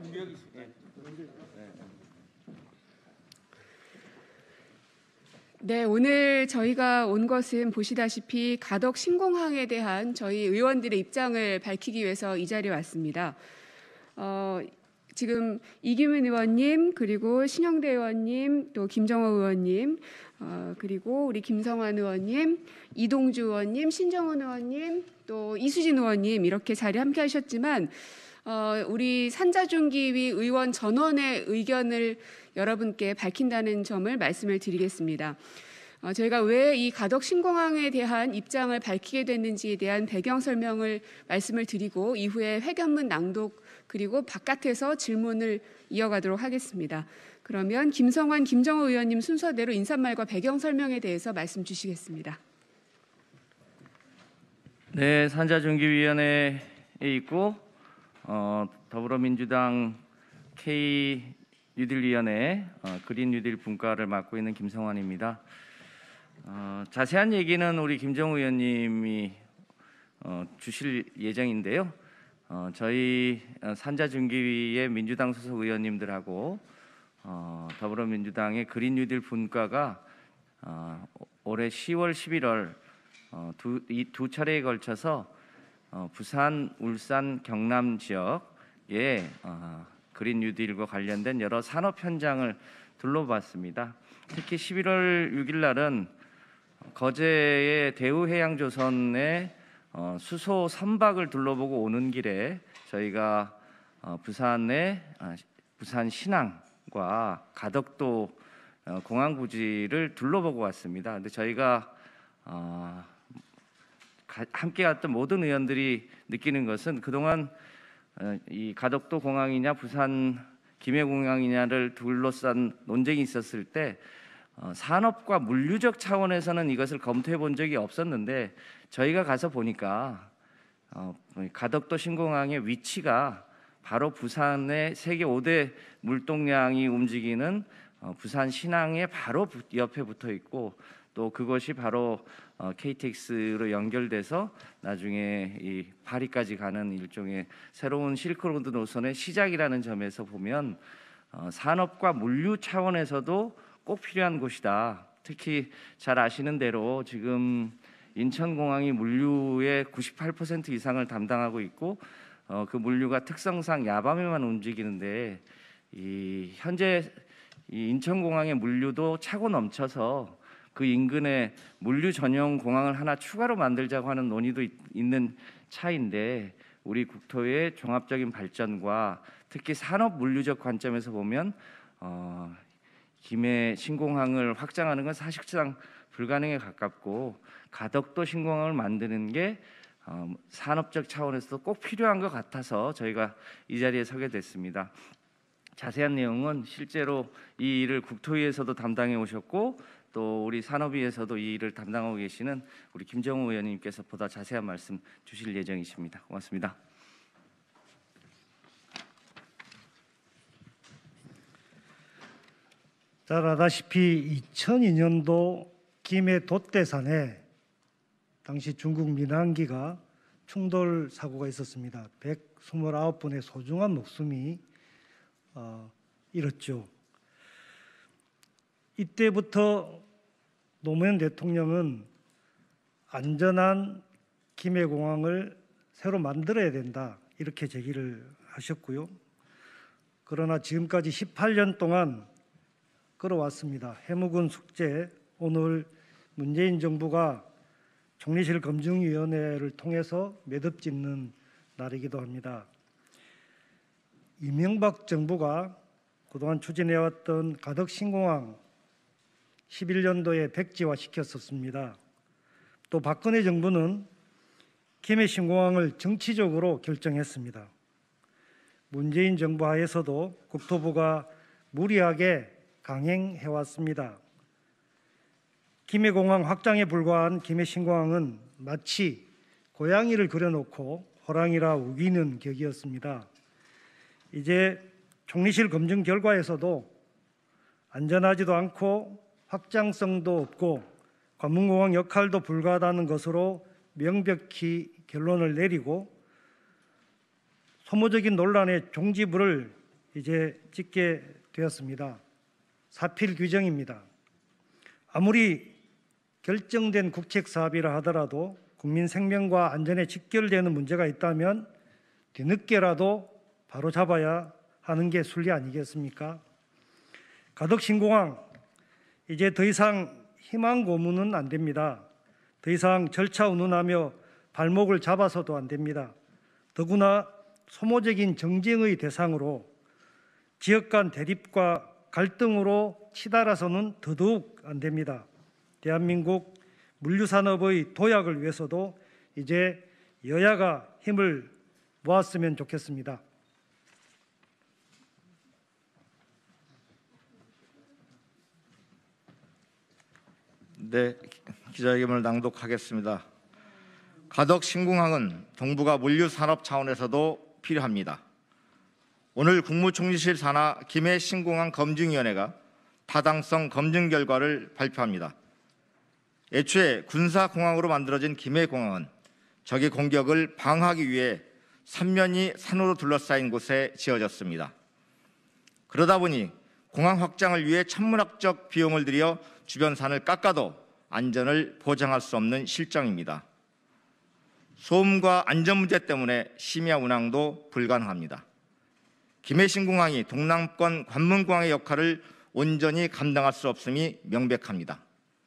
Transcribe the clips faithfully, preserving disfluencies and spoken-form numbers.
네, 오늘 저희가 온 것은 보시다시피 가덕 신공항에 대한 저희 의원들의 입장을 밝히기 위해서 이 자리에 왔습니다. 어, 지금 이규민 의원님, 그리고 신영대 의원님, 또 김정호 의원님, 어, 그리고 우리 김성환 의원님, 이동주 의원님, 신정훈 의원님, 또 이수진 의원님 이렇게 자리 함께 하셨지만 어, 우리 산자중기위 의원 전원의 의견을 여러분께 밝힌다는 점을 말씀을 드리겠습니다. 어, 저희가 왜 이 가덕 신공항에 대한 입장을 밝히게 됐는지에 대한 배경 설명을 말씀을 드리고 이후에 회견문 낭독 그리고 바깥에서 질문을 이어가도록 하겠습니다. 그러면 김성환, 김정호 의원님 순서대로 인사말과 배경 설명에 대해서 말씀 주시겠습니다. 네, 산자중기위원회에 있고 어, 더불어민주당 K 뉴딜위원회 어, 그린 뉴딜 분과를 맡고 있는 김성환입니다. 어, 자세한 얘기는 우리 김정우 의원님이 어, 주실 예정인데요. 어, 저희 산자중기위의 민주당 소속 의원님들하고 어, 더불어민주당의 그린 뉴딜 분과가 어, 올해 시월, 십일월 어, 두, 이 두 차례에 걸쳐서 어, 부산, 울산, 경남 지역에 어, 그린 뉴딜과 관련된 여러 산업 현장을 둘러봤습니다. 특히 십일월 육일 날은 거제의 대우해양조선의 어, 수소 선박을 둘러보고 오는 길에 저희가 어, 부산의 아, 부산 신항과 가덕도 어, 공항 부지를 둘러보고 왔습니다. 근데 저희가 어, 가, 함께 갔던 모든 의원들이 느끼는 것은 그동안 어, 이 가덕도 공항이냐 부산 김해공항이냐를 둘러싼 논쟁이 있었을 때 어, 산업과 물류적 차원에서는 이것을 검토해 본 적이 없었는데 저희가 가서 보니까 어, 가덕도 신공항의 위치가 바로 부산의 세계 오 대 물동량이 움직이는 어, 부산 신항의 바로 옆에 붙어 있고 또 그것이 바로 어, 케이티엑스로 연결돼서 나중에 이 파리까지 가는 일종의 새로운 실크로드 노선의 시작이라는 점에서 보면 어, 산업과 물류 차원에서도 꼭 필요한 곳이다. 특히 잘 아시는 대로 지금 인천공항이 물류의 구십팔 퍼센트 이상을 담당하고 있고 어, 그 물류가 특성상 야밤에만 움직이는데 이 현재 이 인천공항의 물류도 차고 넘쳐서 그 인근에 물류 전용 공항을 하나 추가로 만들자고 하는 논의도 있, 있는 차인데 우리 국토의 종합적인 발전과 특히 산업 물류적 관점에서 보면 어, 김해 신공항을 확장하는 건 사실상 불가능에 가깝고 가덕도 신공항을 만드는 게 어, 산업적 차원에서도 꼭 필요한 것 같아서 저희가 이 자리에 서게 됐습니다. 자세한 내용은 실제로 이 일을 국토위에서도 담당해 오셨고 또 우리 산업위에서도 이 일을 담당하고 계시는 우리 김정우 의원님께서 보다 자세한 말씀 주실 예정이십니다. 고맙습니다. 잘 아다시피 이천이 년도 김해 돛대산에 당시 중국 민항기가 충돌 사고가 있었습니다. 백이십구 분의 소중한 목숨이 어, 잃었죠. 이때부터 노무현 대통령은 안전한 김해공항을 새로 만들어야 된다 이렇게 제기를 하셨고요. 그러나 지금까지 십팔 년 동안 끌어왔습니다. 해묵은 숙제, 오늘 문재인 정부가 총리실 검증위원회를 통해서 매듭 짓는 날이기도 합니다. 이명박 정부가 그동안 추진해왔던 가덕 신공항 십일 년도에 백지화 시켰었습니다. 또 박근혜 정부는 김해 신공항을 정치적으로 결정했습니다. 문재인 정부 하에서도 국토부가 무리하게 강행해왔습니다. 김해공항 확장에 불과한 김해 신공항은 마치 고양이를 그려놓고 호랑이라 우기는 격이었습니다. 이제 총리실 검증 결과에서도 안전하지도 않고 확장성도 없고 관문공항 역할도 불가하다는 것으로 명백히 결론을 내리고 소모적인 논란의 종지부를 이제 짓게 되었습니다. 사필 규정입니다. 아무리 결정된 국책 사업이라 하더라도 국민 생명과 안전에 직결되는 문제가 있다면 뒤늦게라도 바로 잡아야 하는 게 순리 아니겠습니까? 가덕 신공항 이제 더 이상 희망 고문은 안 됩니다. 더 이상 절차 운운하며 발목을 잡아서도 안 됩니다. 더구나 소모적인 정쟁의 대상으로 지역 간 대립과 갈등으로 치달아서는 더더욱 안 됩니다. 대한민국 물류산업의 도약을 위해서도 이제 여야가 힘을 모았으면 좋겠습니다. 네, 기자회견을 낭독하겠습니다. 가덕 신공항은 동북아 물류산업 차원에서도 필요합니다. 오늘 국무총리실 산하 김해 신공항 검증위원회가 타당성 검증 결과를 발표합니다. 애초에 군사공항으로 만들어진 김해공항은 적의 공격을 방어하기 위해 삼면이 산으로 둘러싸인 곳에 지어졌습니다. 그러다 보니 공항 확장을 위해 천문학적 비용을 들여 주변 산을 깎아도 안전을 보장할 수 없는 실정입니다. 소음과 안전 문제 때문에 심야 운항도 불가능합니다. 김해 신공항이 동남권 관문공항의 역할을 온전히 감당할 수 없음이 명백합니다.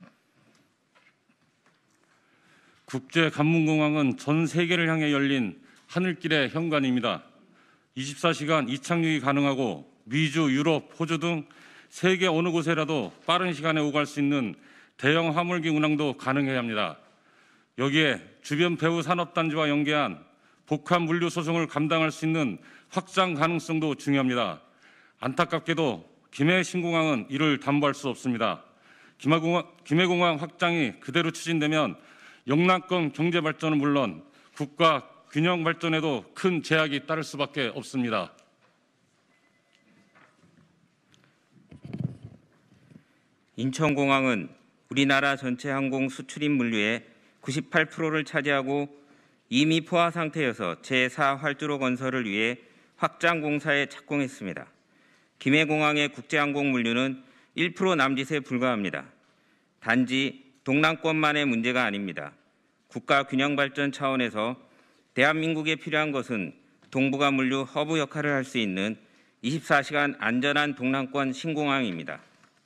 국제 관문공항은 전 세계를 향해 열린 하늘길의 현관입니다. 이십사 시간 이착륙이 가능하고 미주, 유럽, 호주 등 세계 어느 곳에라도 빠른 시간에 오갈 수 있는 대형 화물기 운항도 가능해야 합니다. 여기에 주변 배후 산업단지와 연계한 복합 물류 소송을 감당할 수 있는 확장 가능성도 중요합니다. 안타깝게도 김해 신공항은 이를 담보할 수 없습니다. 김해공항, 김해공항 확장이 그대로 추진되면 영남권 경제 발전은 물론 국가 균형 발전에도 큰 제약이 따를 수밖에 없습니다. 인천공항은 우리나라 전체 항공 수출입 물류의 구십팔 퍼센트를 차지하고 이미 포화 상태여서 제사 활주로 건설을 위해 확장 공사에 착공했습니다. 김해공항의 국제항공 물류는 일 퍼센트 남짓에 불과합니다. 단지 동남권만의 문제가 아닙니다. 국가 균형 발전 차원에서 대한민국에 필요한 것은 동북아 물류 허브 역할을 할 수 있는 이십사 시간 안전한 동남권 신공항입니다.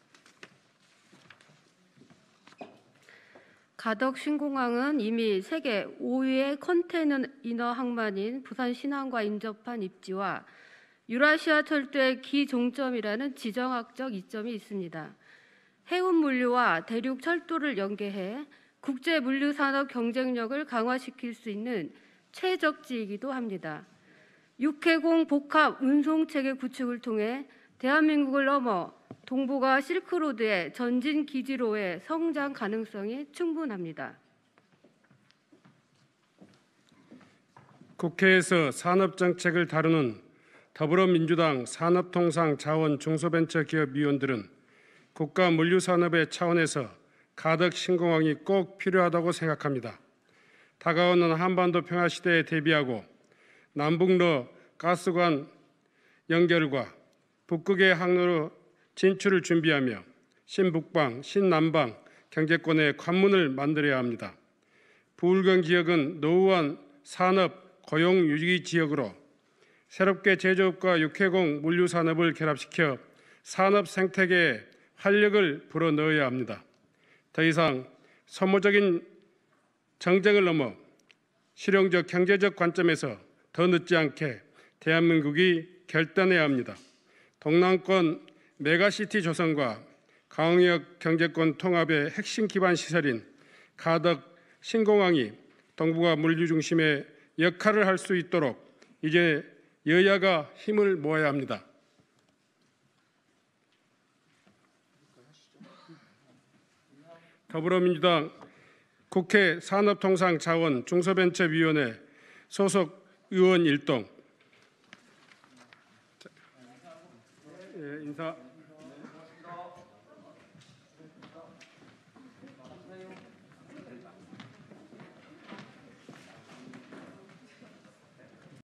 가덕 신공항은 이미 세계 오 위의 컨테이너 항만인 부산 신항과 인접한 입지와 유라시아 철도의 기종점이라는 지정학적 이점이 있습니다. 해운 물류와 대륙 철도를 연계해 국제 물류 산업 경쟁력을 강화시킬 수 있는 최적지이기도 합니다. 육해공 복합 운송 체계 구축을 통해 대한민국을 넘어 동북아 실크로드의 전진 기지로의 성장 가능성이 충분합니다. 국회에서 산업정책을 다루는 더불어민주당 산업통상자원중소벤처기업위원들은 국가 물류산업의 차원에서 가덕 신공항이 꼭 필요하다고 생각합니다. 다가오는 한반도 평화시대에 대비하고 남북로 가스관 연결과 북극의 항로로 진출을 준비하며 신북방, 신남방 경제권의 관문을 만들어야 합니다. 부울경 지역은 노후한 산업, 고용 유지 지역으로 새롭게 제조업과 육해공 물류산업을 결합시켜 산업 생태계에 활력을 불어넣어야 합니다. 더 이상 소모적인 정쟁을 넘어 실용적 경제적 관점에서 더 늦지 않게 대한민국이 결단해야 합니다. 동남권 메가시티 조성과 광역 경제권 통합의 핵심 기반 시설인 가덕 신공항이 동북아 물류 중심의 역할을 할 수 있도록 이제 여야가 힘을 모아야 합니다. 더불어민주당 국회 산업통상자원중소벤처위원회 소속 의원 일동 인사